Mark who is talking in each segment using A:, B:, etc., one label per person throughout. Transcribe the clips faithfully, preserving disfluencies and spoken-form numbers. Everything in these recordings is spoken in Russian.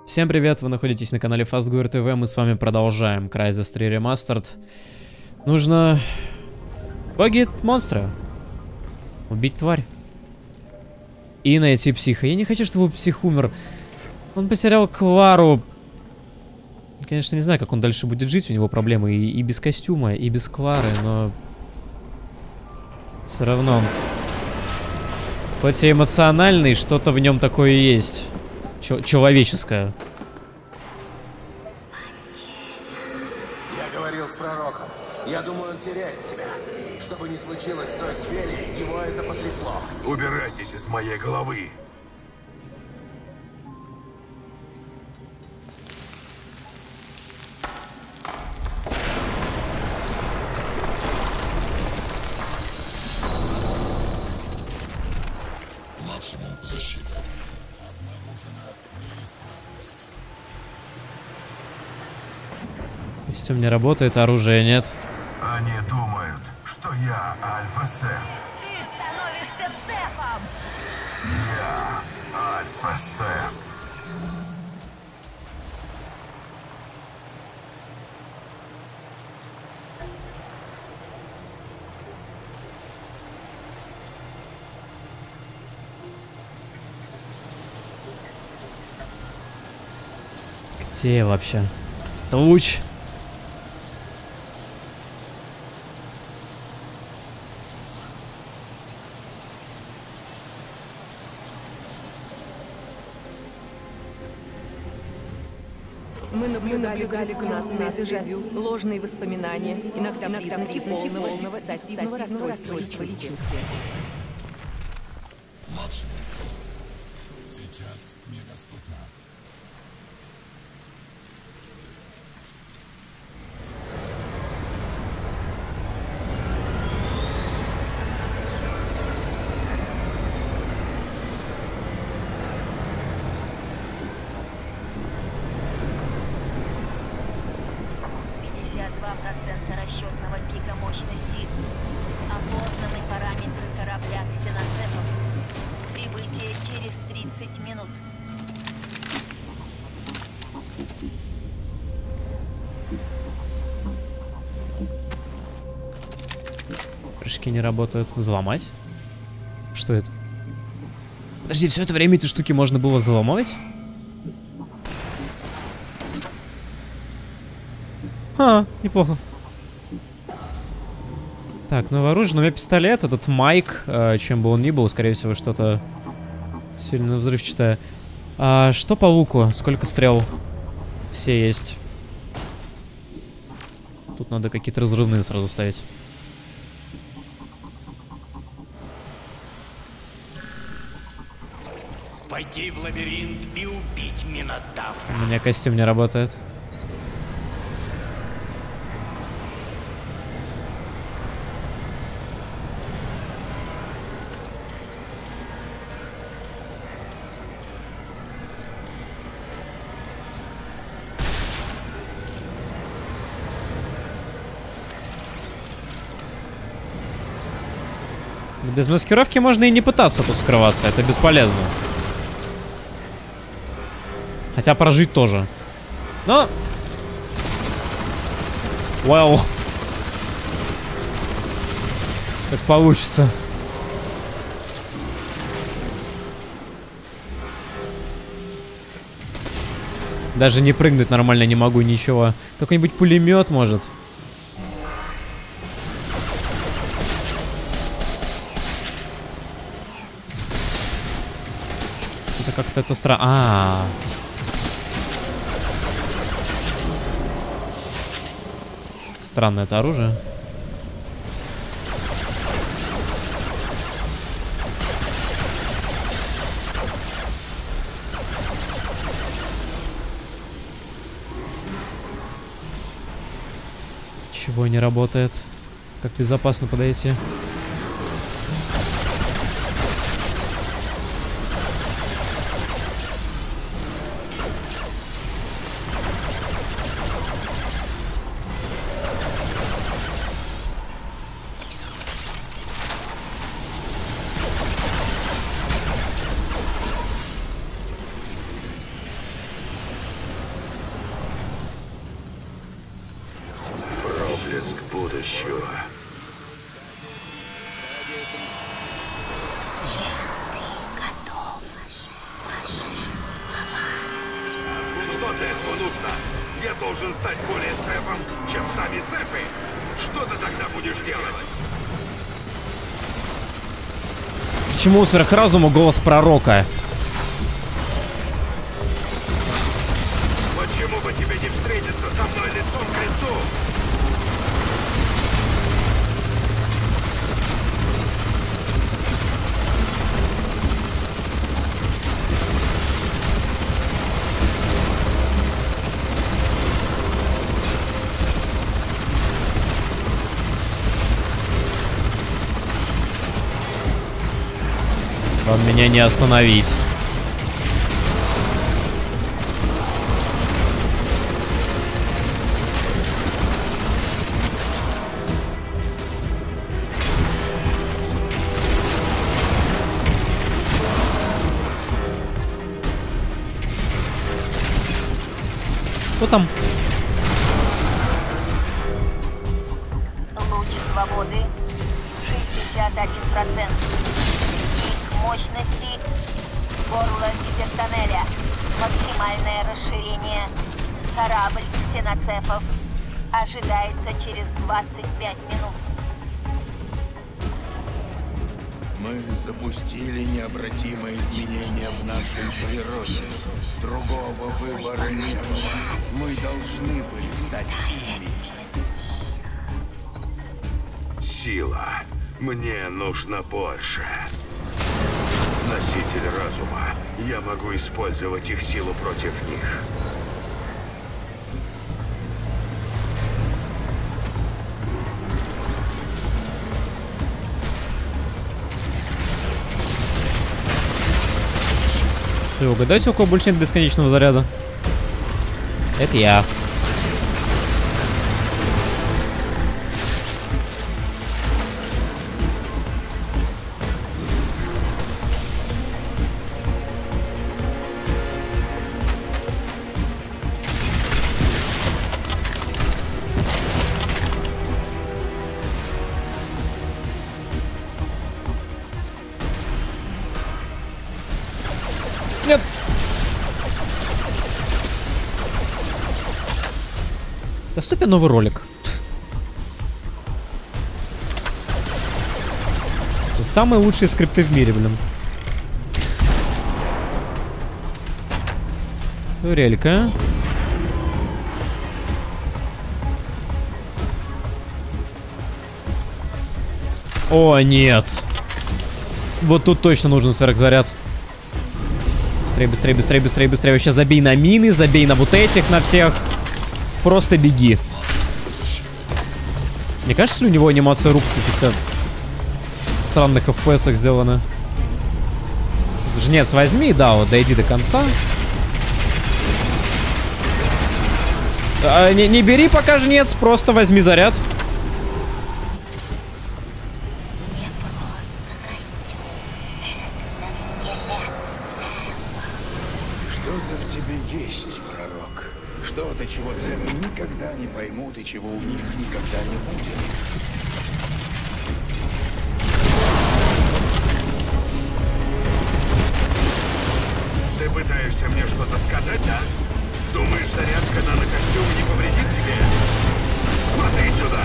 A: Всем привет, вы находитесь на канале Fastgoer ти ви, мы с вами продолжаем Crysis три Remastered. Нужно победить монстра, убить тварь и найти психа. Я не хочу, чтобы псих умер. Он потерял Клару. Конечно, не знаю, как он дальше будет жить, у него проблемы и, и без костюма, и без Клары, но все равно. Хоть и эмоциональный, что-то в нем такое есть. Ч- человеческое.
B: Я говорил с пророком. Я думаю, он теряет себя. Что бы ни случилось в той сфере, его это потрясло.
C: Убирайтесь из моей головы.
D: Максимум защиты. Обнаружена неисправность.
A: Костюм не работает, оружия нет.
C: Они думают, что я Альфа-Сеф.
E: Ты становишься цепом!
C: Я Альфа-Сеф.
A: Где вообще? Луч.
F: Мы наблюдали галлюцинации, дежавю, ложные воспоминания, иногда признаки полного диссоциативного расстройства личности.
D: Максимум. Сейчас недоступно.
E: пятьдесят два процента расчетного пика мощности. Опознаны параметры корабля ксеноцепов. Прибытие через тридцать минут.
A: Прыжки не работают. Взломать? Что это? Подожди, все это время эти штуки можно было взломать? А, неплохо. Так, новое оружие, но у меня пистолет, этот Майк, э, чем бы он ни был, скорее всего, что-то сильно взрывчатое. А, что по луку? Сколько стрел? Все есть. Тут надо какие-то разрывные сразу ставить.
G: Войти в лабиринт и убить Минотавра.
A: У меня костюм не работает. Без маскировки можно и не пытаться тут скрываться, это бесполезно. Хотя прожить тоже. Но... Well. Как получится. Даже не прыгнуть нормально не могу, ничего. Какой-нибудь пулемет может. Это как-то это странно. А, -а, а. Странное это оружие. Чего не работает? Как безопасно подойти?
C: еще.
H: Что для этого нужно? Я должен стать более сефом, чем сами сефы. Что ты тогда будешь делать?
A: К чему сверхразуму голос пророка?
H: Почему бы тебе не встретиться со мной лицом к лицу?
A: Вам меня не остановить. Кто там?
E: Луч свободы шестьдесят один процент. Мощности горло гипертоннеля. Максимальное расширение. Корабль ксеноцефов ожидается через двадцать пять минут.
H: Мы запустили необратимые изменения в нашей природе. Другого выбора не было. Мы должны были стать ими.
C: Сила. Мне нужно больше. Носитель разума. Я могу использовать их силу против них.
A: Вы угадайте, у кого больше нет бесконечного заряда? Это я. Нет. Доступен новый ролик. Самые лучшие скрипты в мире, блин. Турелька. О, нет. Вот тут точно нужен сверхзаряд. Быстрее, быстрее, быстрее, быстрее, быстрее. Вообще забей на мины, забей на вот этих, на всех. Просто беги. Мне кажется, ли у него анимация рук в каких-то странных эф пи эсах сделана? Жнец, возьми, да, вот дойди до конца. А, не, не бери пока жнец, просто возьми заряд.
H: Что-то в тебе есть, пророк. Что-то, чего цены никогда не поймут и чего у них никогда не будет. Ты пытаешься мне что-то сказать, да? Думаешь, зарядка нанокостюма не повредит тебе? Смотри сюда!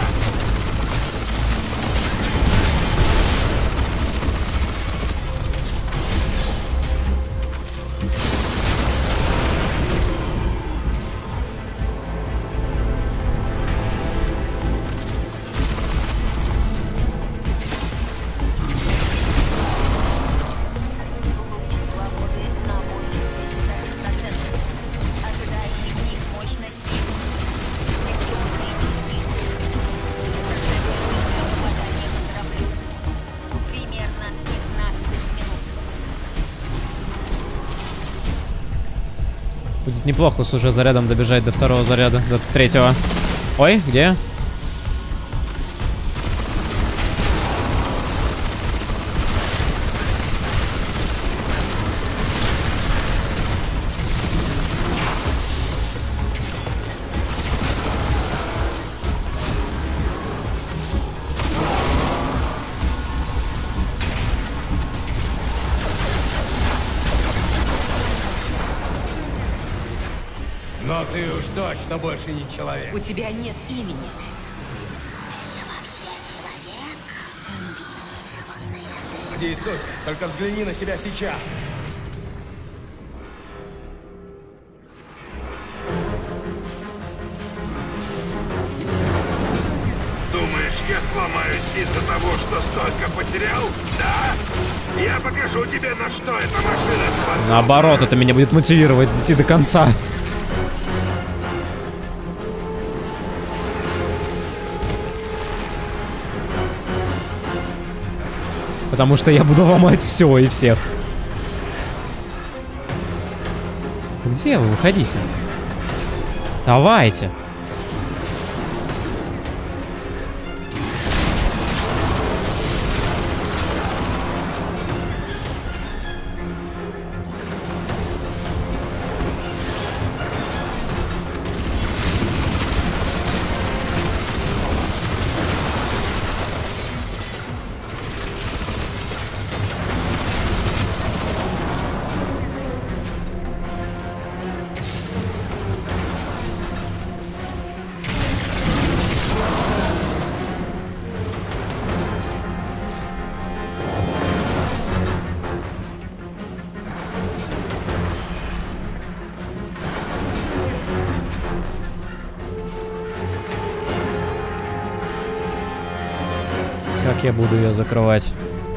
A: Будет неплохо с уже зарядом добежать до второго заряда, до третьего. Ой, где?
B: Но ты уж точно больше не человек.
F: У тебя нет имени.
B: Господи Иисусе, только взгляни на себя сейчас.
H: Думаешь, я сломаюсь из-за того, что столько потерял? Да? Я покажу тебе, на что эта машина способна.
A: Наоборот, это меня будет мотивировать идти до конца. Потому что я буду ломать все и всех. Где вы? Выходите. Давайте. Как я буду ее закрывать?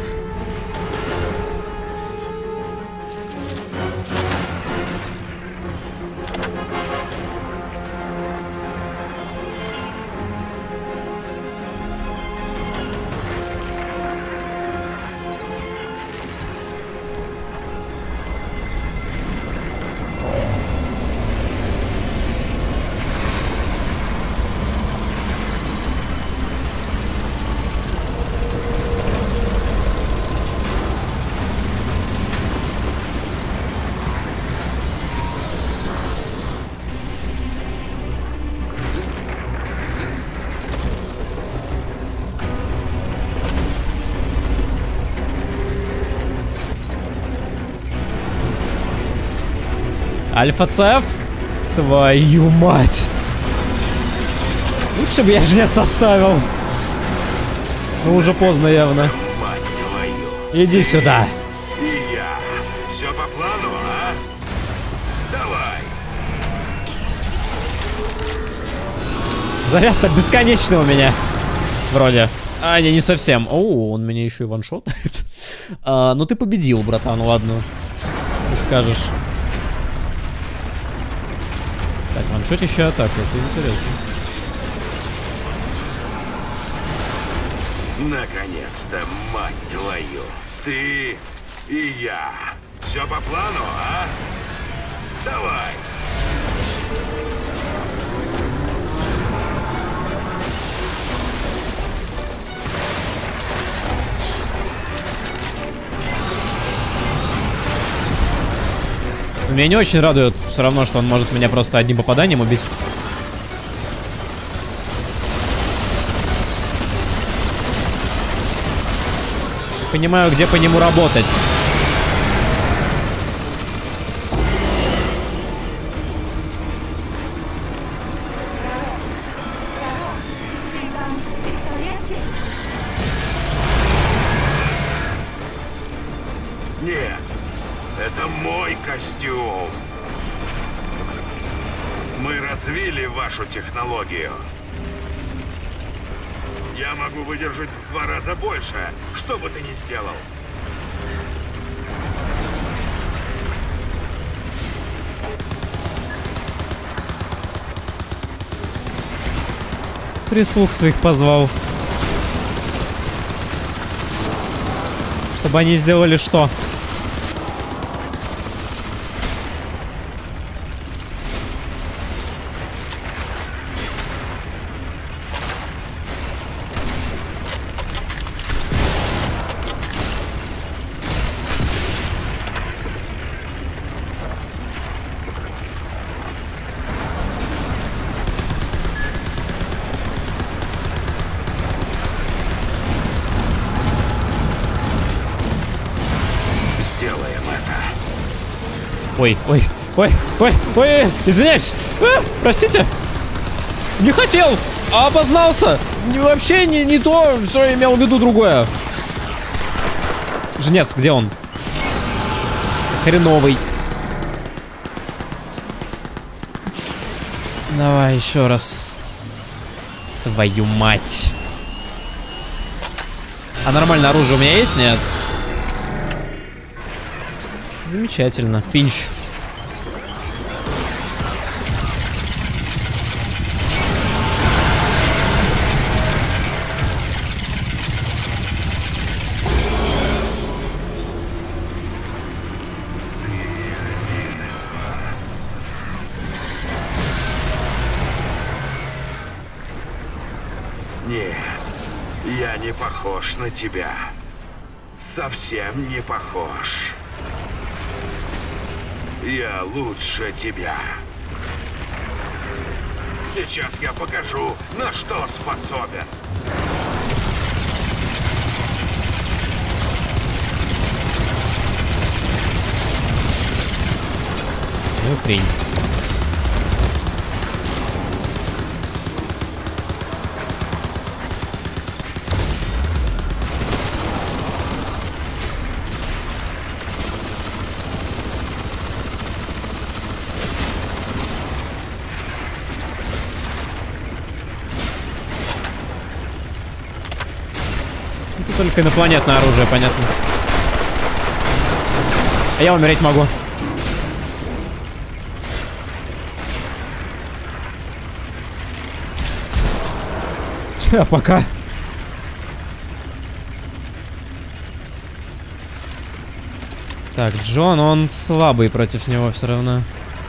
A: Альфа-Цеф? Твою мать! Лучше бы я же не составил. Ну уже поздно явно. Иди сюда.
H: И я. Все по плану, а? Давай.
A: Заряд-то бесконечный у меня. Вроде. А, не, не совсем. О, он меня еще и ваншотает. А, ну ты победил, братан, ладно. Как скажешь. Так, ваншотище атака, это интересно.
H: Наконец-то, мать твою. Ты и я. Все по плану, а? Давай.
A: Меня не очень радует все равно, что он может меня просто одним попаданием убить. Понимаю, где по нему работать.
H: Нет, это мой костюм. Мы развили вашу технологию. Я могу выдержать в два раза больше, что бы ты ни сделал.
A: Прислуг своих позвал. Чтобы они сделали что? Ой, ой, Ой, ой, ой, извиняюсь. А, простите. Не хотел, а обознался. Вообще не, не то, все имел в виду другое. Жнец, где он? Хреновый. Давай еще раз. Твою мать. А нормальное оружие у меня есть, нет? Замечательно. Пинч.
C: Нет, я не похож на тебя. Совсем не похож. Я лучше тебя. Сейчас я покажу, на что способен.
A: Ну, хрень. Это только инопланетное оружие, понятно. А я умереть могу. А пока. Так, Джон, он слабый против него все равно.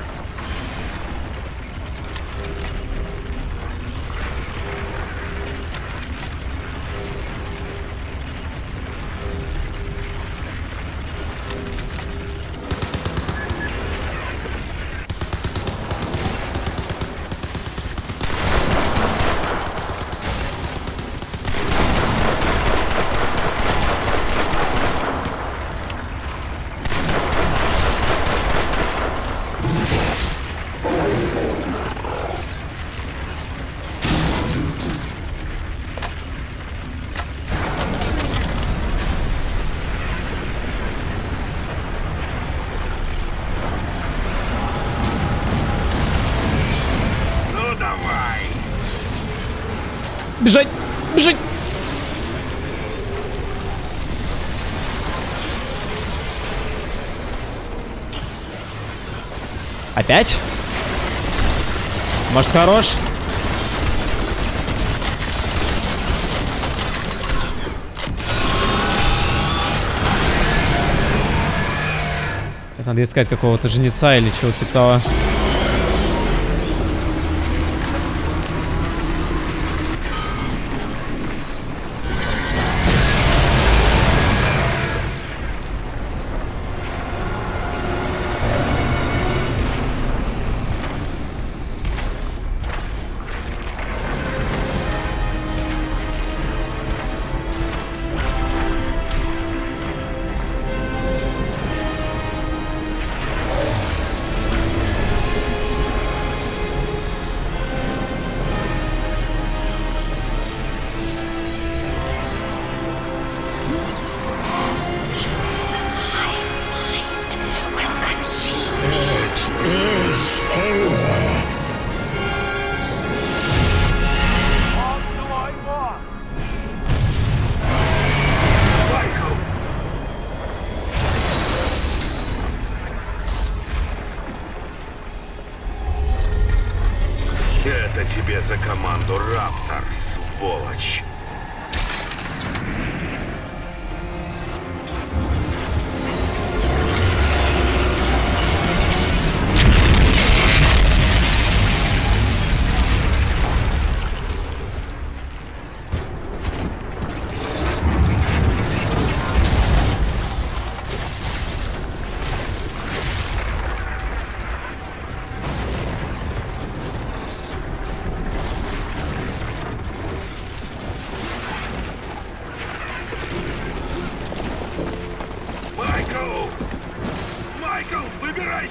A: Бежать! Бежать! Опять? Может, хорош? Надо искать какого-то жнеца или чего-то типа того.
C: Это тебе за команду Раптор, сволочь.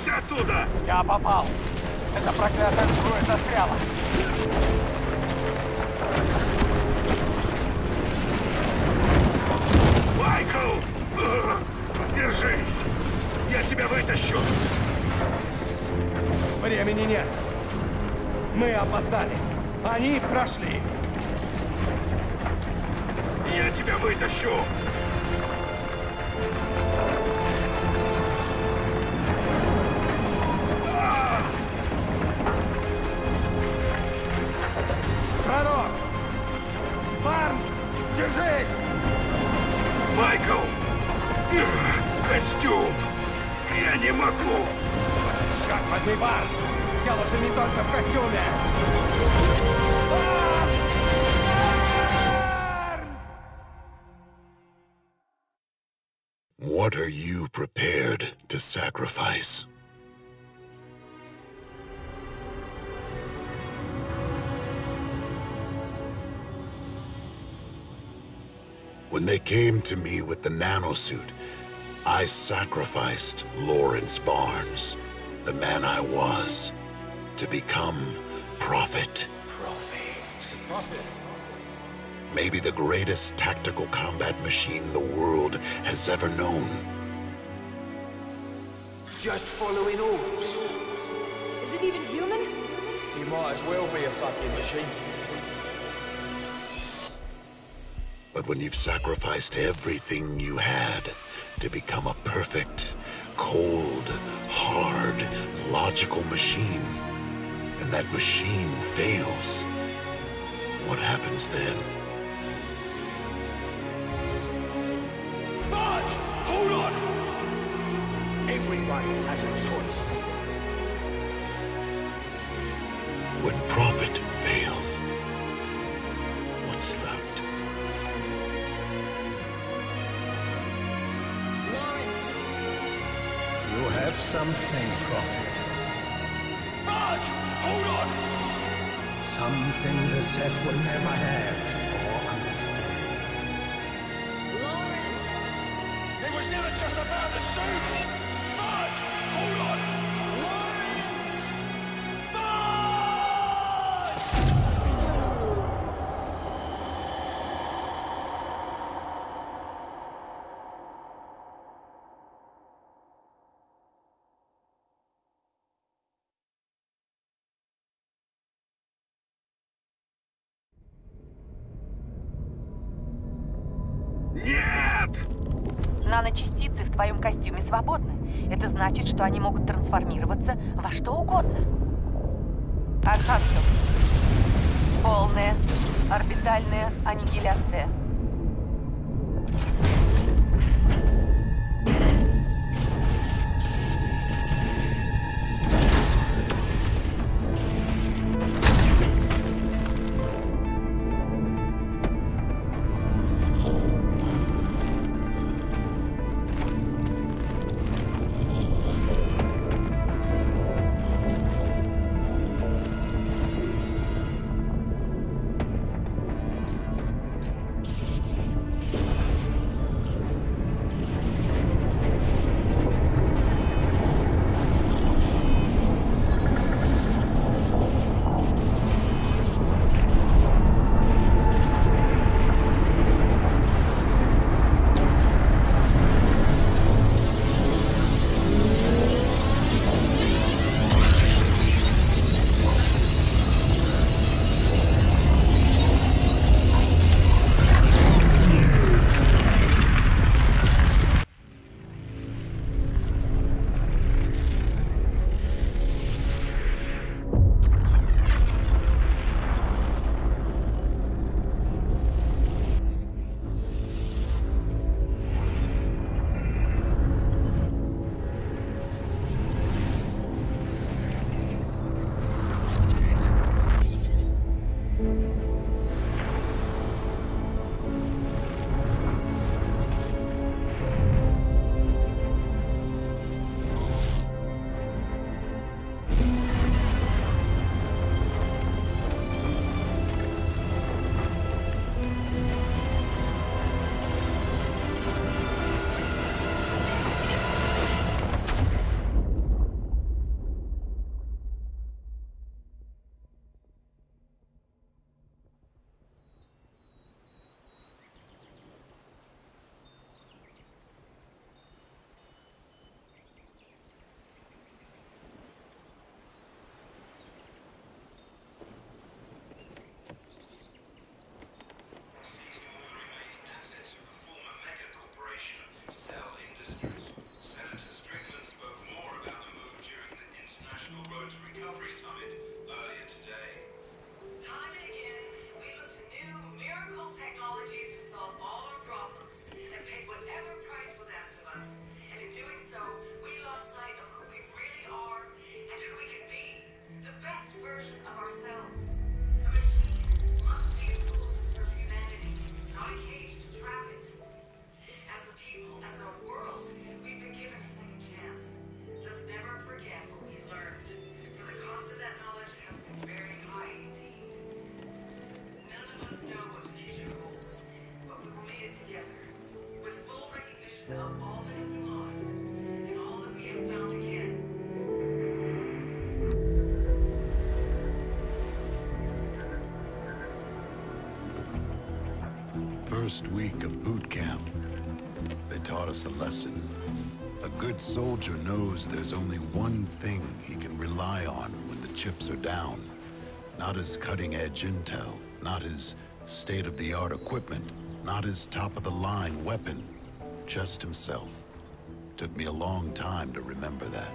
C: Убирайся оттуда!
H: Я попал. Эта проклятая сбруя застряла.
C: Майкл! Держись! Я тебя вытащу!
H: Времени нет. Мы опоздали. Они прошли.
C: Я тебя вытащу!
H: Пророк! Барнс! Держись!
C: Майкл! Костюм! Я не могу!
H: Шаг возьми, Барнс! Дело же не только в костюме!
D: What are you prepared to sacrifice? When they came to me with the nanosuit, I sacrificed Lawrence Barnes, the man I was, to become Prophet.
B: Prophet. Prophet.
D: Maybe the greatest tactical combat machine the world has ever known.
B: Just following orders.
F: Is it even human?
B: He might as well be a fucking machine.
D: But when you've sacrificed everything you had to become a perfect, cold, hard, logical machine, and that machine fails, what happens then?
B: But hold on! Everybody has a choice.
D: When Prophet fails, what's left?
E: Lawrence.
B: You have something, Prophet. But hold on! Something the Ceph will never have or understand.
E: Lawrence.
B: It was never just about the suit! But hold on!
E: Lawrence.
C: Нет!
F: Наночастицы в твоем костюме свободны. Это значит, что они могут трансформироваться во что угодно. Архангел. Полная орбитальная аннигиляция.
D: First week of boot camp, they taught us a lesson. A good soldier knows there's only one thing he can rely on when the chips are down. Not his cutting-edge intel, not his state-of-the-art equipment, not his top-of-the-line weapon, just himself. Took me a long time to remember that.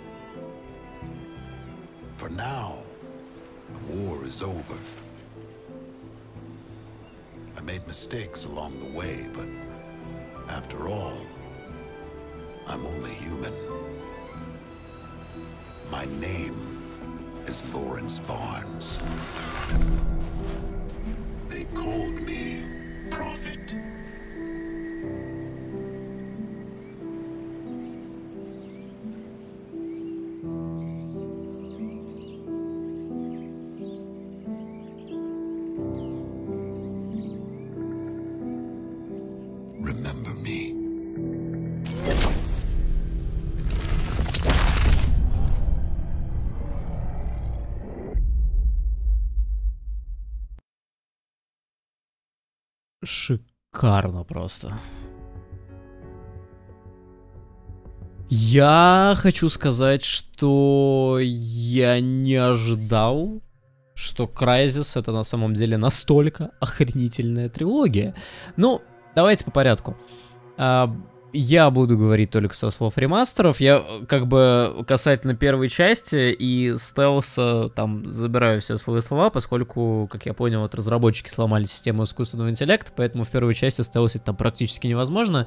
D: For now, the war is over. I made mistakes along the way, but after all, I'm only human. My name is Lawrence Barnes. They called me Prophet. Remember me.
A: Шикарно просто. Я хочу сказать, что я не ожидал, что Crysis это на самом деле настолько охренительная трилогия. Ну, давайте по порядку. Я буду говорить только со слов ремастеров. Я как бы касательно первой части и стелса там забираю все свои слова, поскольку, как я понял, вот разработчики сломали систему искусственного интеллекта, поэтому в первой части стелсить там практически невозможно.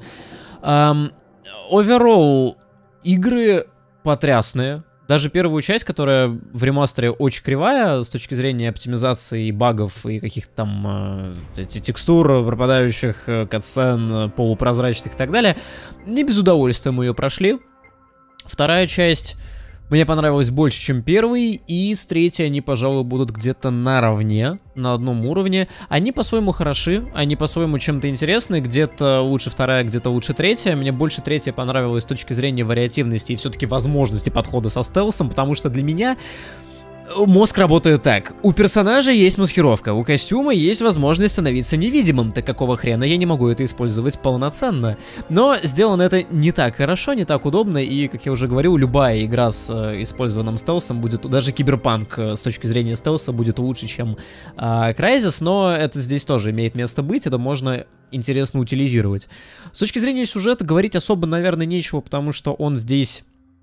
A: Оверолл, игры потрясные. Даже первую часть, которая в ремастере очень кривая с точки зрения оптимизации багов и каких-то там э, текстур, пропадающих катсцен, полупрозрачных и так далее, не без удовольствия мы ее прошли. Вторая часть мне понравилась больше, чем первый, и с третьей они, пожалуй, будут где-то наравне, на одном уровне. Они по-своему хороши, они по-своему чем-то интересны, где-то лучше вторая, где-то лучше третья. Мне больше третья понравилась с точки зрения вариативности и все-таки возможности подхода со стелсом, потому что для меня мозг работает так. У персонажа есть маскировка, у костюма есть возможность становиться невидимым, так какого хрена я не могу это использовать полноценно. Но сделано это не так хорошо, не так удобно, и, как я уже говорил, любая игра с э, использованным стелсом будет, даже Киберпанк э, с точки зрения стелса будет лучше, чем э, Crysis, но это здесь тоже имеет место быть, это можно интересно утилизировать. С точки зрения сюжета говорить особо, наверное, нечего, потому что он здесь...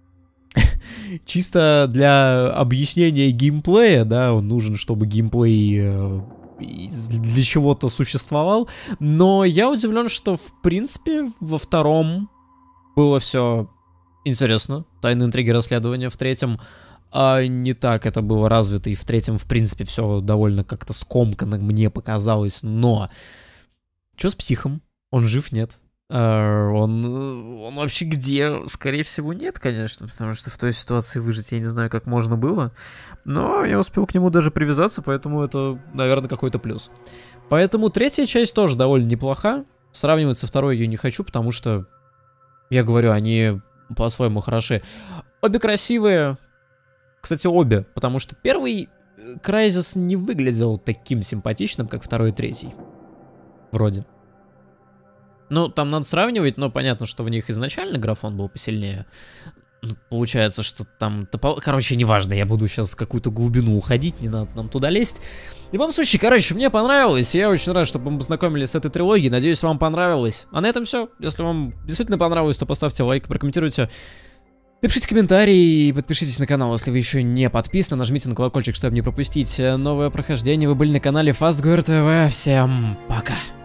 A: Чисто для объяснения геймплея, да, он нужен, чтобы геймплей э, для чего-то существовал. Но я удивлен, что, в принципе, во втором было все интересно. Тайны, интриги, расследования. В третьем а не так это было развито. И в третьем, в принципе, все довольно как-то скомканно мне показалось. Но что с психом? Он жив, нет? Uh, он, он вообще где? Скорее всего, нет, конечно, потому что в той ситуации выжить я не знаю, как можно было. Но я успел к нему даже привязаться, поэтому это, наверное, какой-то плюс. Поэтому третья часть тоже довольно неплоха. Сравнивать со второй я не хочу, потому что, я говорю, они по-своему хороши. Обе красивые. Кстати, обе, потому что первый Crysis не выглядел таким симпатичным, как второй и третий. Вроде. Ну, там надо сравнивать, но понятно, что в них изначально графон был посильнее. Получается, что там... Короче, неважно, я буду сейчас в какую-то глубину уходить, не надо нам туда лезть. В любом случае, короче, мне понравилось, я очень рад, чтобы мы познакомились с этой трилогией, надеюсь, вам понравилось. А на этом все. Если вам действительно понравилось, то поставьте лайк, прокомментируйте. Напишите комментарии и подпишитесь на канал, если вы еще не подписаны. Нажмите на колокольчик, чтобы не пропустить новое прохождение. Вы были на канале FastGuard тэ вэ. Всем пока!